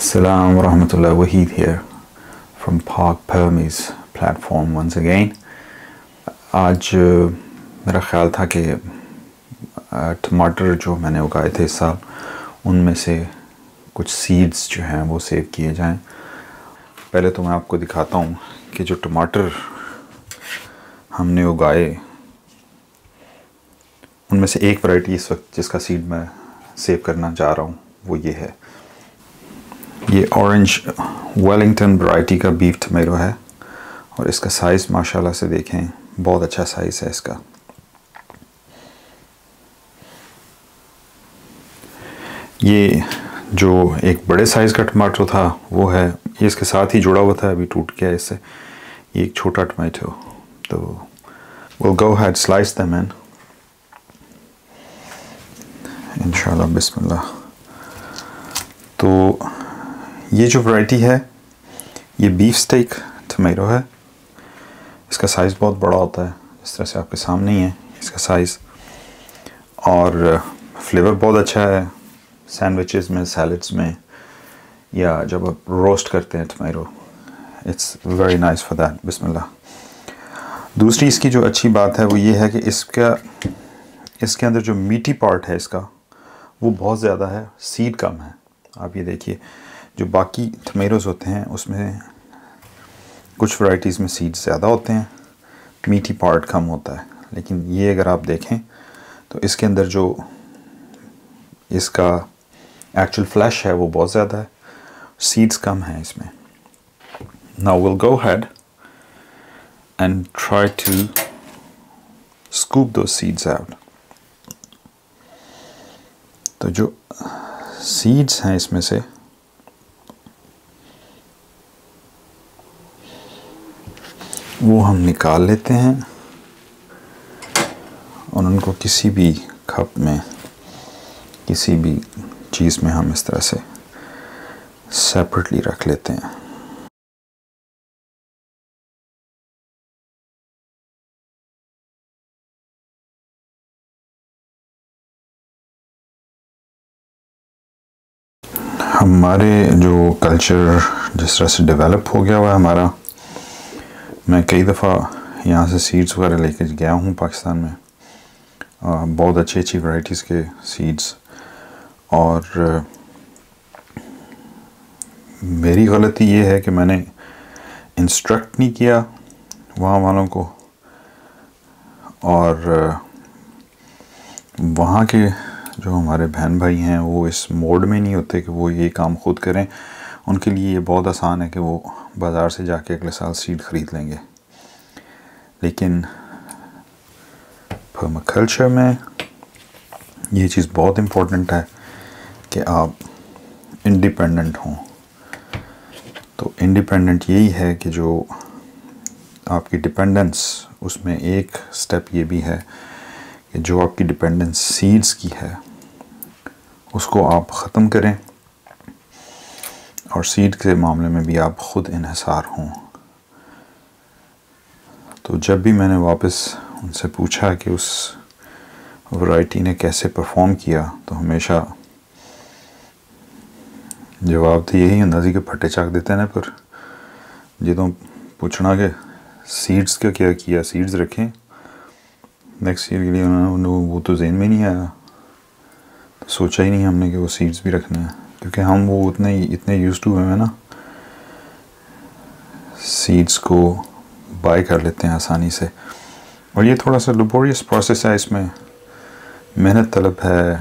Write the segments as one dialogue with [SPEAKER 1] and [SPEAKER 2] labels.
[SPEAKER 1] Assalamu warahmatullah, Wahid here from Park Permis platform once again. आज मेरा ख़्याल था कि टमाटर जो मैंने उगाए थे इस साल उनमें से कुछ सीड्स जो हैं वो सेव किए जाएं। पहले तो मैं आपको दिखाता हूँ कि जो टमाटर हमने उगाए उनमें से एक वैरायटी इस वक्त जिसका सीड मैं सेव करना चाह रहा हूँ वो ये है। ये ऑरेंज वेलिंगटन वैरायटी का बीफ टमेटो है और इसका साइज़ माशाल्लाह से देखें, बहुत अच्छा साइज़ है इसका। ये जो एक बड़े साइज़ का टमाटो था वो है, ये इसके साथ ही जुड़ा हुआ था, अभी टूट गया इससे। ये एक छोटा टमाटो, तो we'll go ahead slice them in इंशाल्लाह बिस्मिल्लाह। तो ये जो वैरायटी है ये बीफ स्टेक टमेटो है। इसका साइज़ बहुत बड़ा होता है, इस तरह से आपके सामने ही है इसका साइज़, और फ्लेवर बहुत अच्छा है सैंडविचेस में, सैलड्स में, या जब आप रोस्ट करते हैं tomato, it's very nice for that. बिस्मिल्लाह। दूसरी इसकी जो अच्छी बात है वो ये है कि इसके अंदर जो मीठी पार्ट है इसका वो बहुत ज़्यादा है, सीड कम है। आप ये देखिए, जो बाकी टमेटोज़ होते हैं उसमें कुछ वैराइटीज़ में सीड्स ज़्यादा होते हैं, मीठी पार्ट कम होता है, लेकिन ये अगर आप देखें तो इसके अंदर जो इसका एक्चुअल फ्लैश है वो बहुत ज़्यादा है, सीड्स कम हैं इसमें। Now will go ahead and try to scoop दो सीड्स आउट। तो जो सीड्स हैं इसमें से वो हम निकाल लेते हैं और उनको किसी भी कप में, किसी भी चीज़ में हम इस तरह से सेपरेटली रख लेते हैं। हमारे जो कल्चर जिस तरह से डेवलप हो गया हुआ है हमारा, मैं कई दफ़ा यहाँ से सीड्स वगैरह लेके गया हूँ पाकिस्तान में, बहुत अच्छी अच्छी वैराइटीज़ के सीड्स, और मेरी गलती ये है कि मैंने इंस्ट्रक्ट नहीं किया वहाँ वालों को, और वहाँ के जो हमारे बहन भाई हैं वो इस मोड में नहीं होते कि वो ये काम ख़ुद करें। उनके लिए ये बहुत आसान है कि वो बाज़ार से जाके अगले साल सीड ख़रीद लेंगे, लेकिन पर्माकल्चर में ये चीज़ बहुत इम्पोर्टेंट है कि आप इंडिपेंडेंट हों। तो इंडिपेंडेंट यही है कि जो आपकी डिपेंडेंस, उसमें एक स्टेप ये भी है कि जो आपकी डिपेंडेंस सीड्स की है उसको आप ख़त्म करें, और सीड के मामले में भी आप ख़ुद इन्हिसार हों। तो जब भी मैंने वापस उनसे पूछा कि उस वैरायटी ने कैसे परफॉर्म किया, तो हमेशा जवाब तो यही होता कि फटे चाक देते हैं ना, पर जो पूछना कि सीड्स का क्या किया, सीड्स रखें नेक्स्ट ईयर के लिए, उन्होंने वो तो ज़हन में नहीं आया, तो सोचा ही नहीं हमने कि वो सीड्स भी रखने हैं, क्योंकि हम वो इतने यूज़ टू हैं ना, सीड्स को बाय कर लेते हैं आसानी से। और ये थोड़ा सा लेबोरियस प्रोसेस है, इसमें मेहनत तलब है,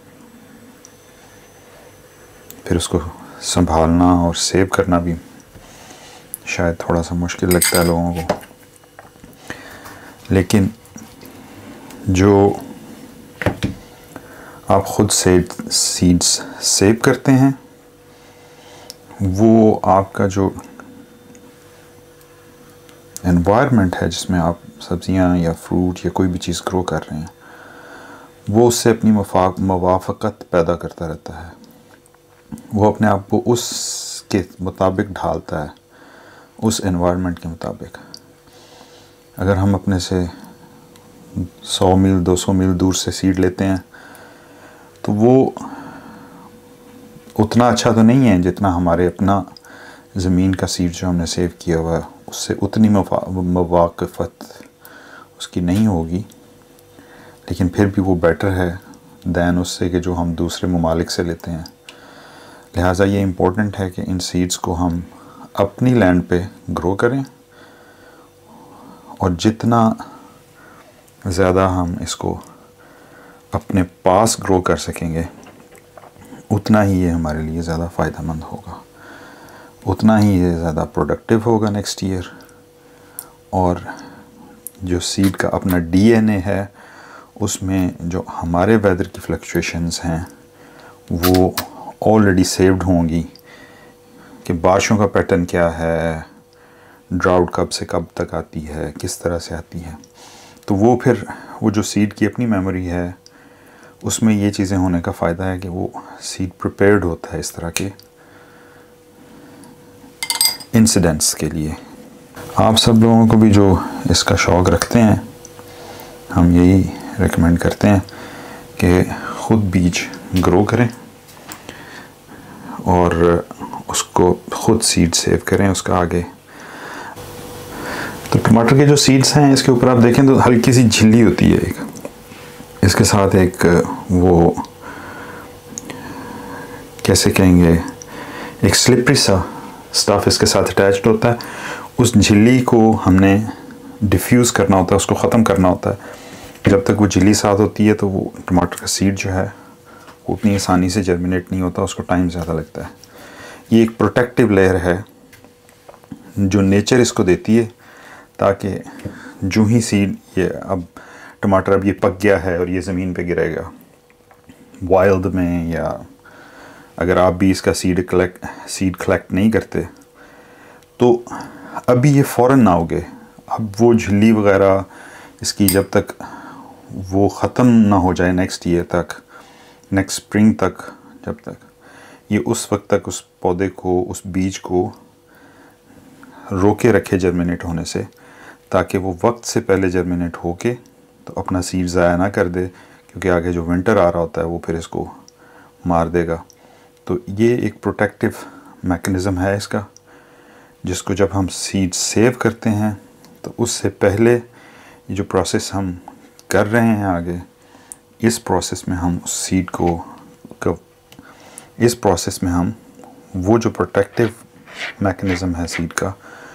[SPEAKER 1] फिर उसको संभालना और सेव करना भी शायद थोड़ा सा मुश्किल लगता है लोगों को, लेकिन जो आप ख़ुद से सीड्स सेव करते हैं वो आपका जो एनवायरनमेंट है जिसमें आप सब्ज़ियां या फ्रूट या कोई भी चीज़ ग्रो कर रहे हैं, वो उससे अपनी मुवाफ़क़त पैदा करता रहता है, वो अपने आप को उसके मुताबिक ढालता है, उस एनवायरनमेंट के मुताबिक। अगर हम अपने से 100 मील 200 मील दूर से सीड लेते हैं तो वो उतना अच्छा तो नहीं है जितना हमारे अपना ज़मीन का सीड जो हमने सेव किया हुआ है उससे उतनी मुवाफ़त उसकी नहीं होगी, लेकिन फिर भी वो बेटर है दैन उससे कि जो हम दूसरे ममालिक से लेते हैं। लिहाजा ये इम्पोर्टेंट है कि इन सीड्स को हम अपनी लैंड पे ग्रो करें, और जितना ज़्यादा हम इसको अपने पास ग्रो कर सकेंगे उतना ही ये हमारे लिए ज़्यादा फ़ायदेमंद होगा, उतना ही ये ज़्यादा प्रोडक्टिव होगा नेक्स्ट ईयर। और जो सीड का अपना डीएनए है उसमें जो हमारे वेदर की फ्लक्चुएशंस हैं वो ऑलरेडी सेव्ड होंगी कि बारिशों का पैटर्न क्या है, ड्राउट कब से कब तक आती है, किस तरह से आती है। तो वो फिर वो जो सीड की अपनी मेमोरी है उसमें ये चीज़ें होने का फ़ायदा है कि वो सीड प्रिपेयर्ड होता है इस तरह के इंसिडेंट्स के लिए। आप सब लोगों को भी जो इसका शौक़ रखते हैं, हम यही रेकमेंड करते हैं कि ख़ुद बीज ग्रो करें और उसको ख़ुद सीड सेव करें उसका आगे। तो टमाटर के जो सीड्स हैं इसके ऊपर आप देखें तो हल्की सी झिल्ली होती है, एक इसके साथ एक वो कैसे कहेंगे एक स्लिपरी सा स्टफ़ इसके साथ अटैच्ड होता है। उस झिल्ली को हमने डिफ्यूज़ करना होता है, उसको ख़त्म करना होता है। जब तक वो झिल्ली साथ होती है तो वो टमाटर का सीड जो है वो उतनी आसानी से जर्मिनेट नहीं होता, उसको टाइम ज़्यादा लगता है। ये एक प्रोटेक्टिव लेयर है जो नेचर इसको देती है, ताकि जो ही सीड ये अब टमाटर अब ये पक गया है और ये ज़मीन पे गिरेगा वाइल्ड में, या अगर आप भी इसका सीड कलेक्ट नहीं करते तो अभी ये फ़ौरन ना उगे। अब वो झिल्ली वगैरह इसकी जब तक वो ख़त्म ना हो जाए नेक्स्ट ईयर तक, नेक्स्ट स्प्रिंग तक, जब तक ये उस वक्त तक उस पौधे को, उस बीज को रोके रखे जर्मिनेट होने से, ताकि वो वक्त से पहले जर्मिनेट होके तो अपना सीड ज़ाया ना कर दे, क्योंकि आगे जो विंटर आ रहा होता है वो फिर इसको मार देगा। तो ये एक प्रोटेक्टिव मैकेनिज़्म है इसका, जिसको जब हम सीड सेव करते हैं तो उससे पहले ये जो प्रोसेस हम कर रहे हैं आगे, इस प्रोसेस में हम उस सीड को इस प्रोसेस में हम वो जो प्रोटेक्टिव मैकेनिज़्म है सीड का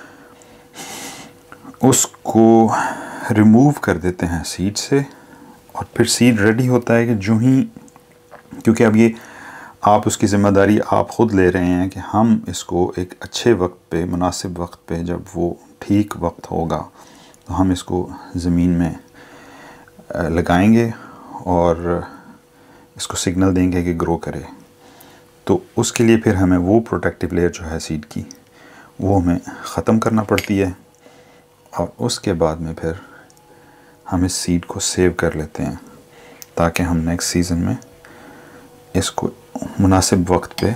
[SPEAKER 1] उसको रिमूव कर देते हैं सीड से, और फिर सीड रेडी होता है कि जो ही, क्योंकि अब ये आप उसकी ज़िम्मेदारी आप ख़ुद ले रहे हैं कि हम इसको एक अच्छे वक्त पे, मुनासिब वक्त पे, जब वो ठीक वक्त होगा तो हम इसको ज़मीन में लगाएंगे और इसको सिग्नल देंगे कि ग्रो करे। तो उसके लिए फिर हमें वो प्रोटेक्टिव लेयर जो है सीड की वो हमें ख़त्म करना पड़ती है, और उसके बाद में फिर हम इस सीड को सेव कर लेते हैं ताकि हम नेक्स्ट सीज़न में इसको मुनासिब वक्त पे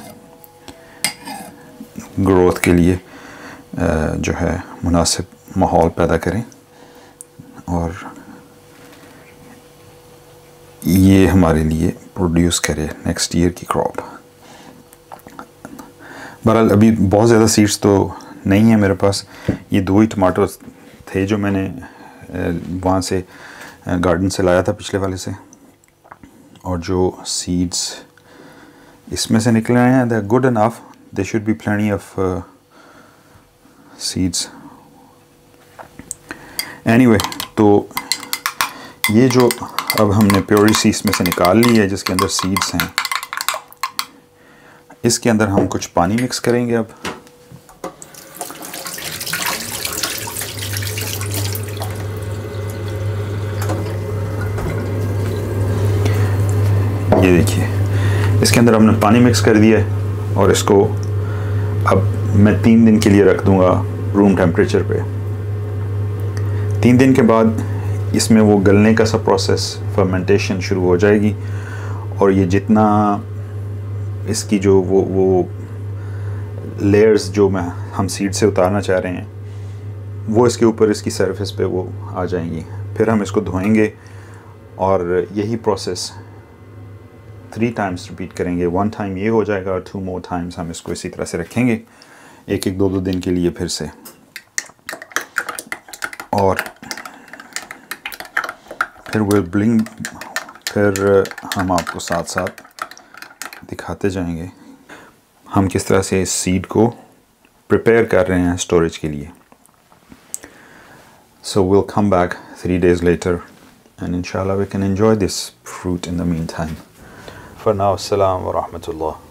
[SPEAKER 1] ग्रोथ के लिए जो है मुनासिब माहौल पैदा करें, और ये हमारे लिए प्रोड्यूस करे नेक्स्ट ईयर की क्रॉप। बहरहाल अभी बहुत ज़्यादा सीड्स तो नहीं है मेरे पास, ये 2 ही टमाटर थे जो मैंने वहाँ से गार्डन से लाया था पिछले वाले से, और जो सीड्स इसमें से निकले आए हैं they are good enough, they should be plenty of seeds anyway. तो ये जो अब हमने प्योरी सीड्स में से निकाल ली है जिसके अंदर सीड्स हैं, इसके अंदर हम कुछ पानी मिक्स करेंगे। अब ये देखिए इसके अंदर हमने पानी मिक्स कर दिया है, और इसको अब मैं 3 दिन के लिए रख दूंगा रूम टेम्परेचर पे। 3 दिन के बाद इसमें वो गलने का सा प्रोसेस, फर्मेंटेशन शुरू हो जाएगी, और ये जितना इसकी जो वो लेयर्स जो हम सीड से उतारना चाह रहे हैं वो इसके ऊपर, इसकी सरफेस पे वो आ जाएंगी। फिर हम इसको धोएंगे, और यही प्रोसेस 3 टाइम्स रिपीट करेंगे। 1 टाइम ये हो जाएगा और 2 मोर टाइम्स हम इसको इसी तरह से रखेंगे 1-1, 2-2 दिन के लिए फिर से, और फिर फिर हम आपको साथ साथ दिखाते जाएंगे हम किस तरह से इस सीड को प्रिपेयर कर रहे हैं स्टोरेज के लिए। So we'll come back 3 days later and inshallah we can enjoy this fruit in the meantime. For now, Assalamu wa rahmatullah.